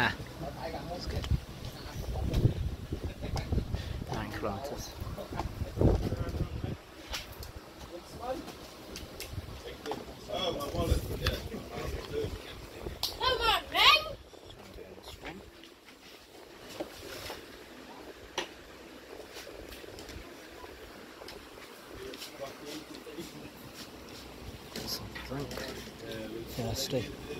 Ah, that's good. 9 kilometres. Oh, my wallet. Yeah. Come on, Ring! Some drink. Thirsty.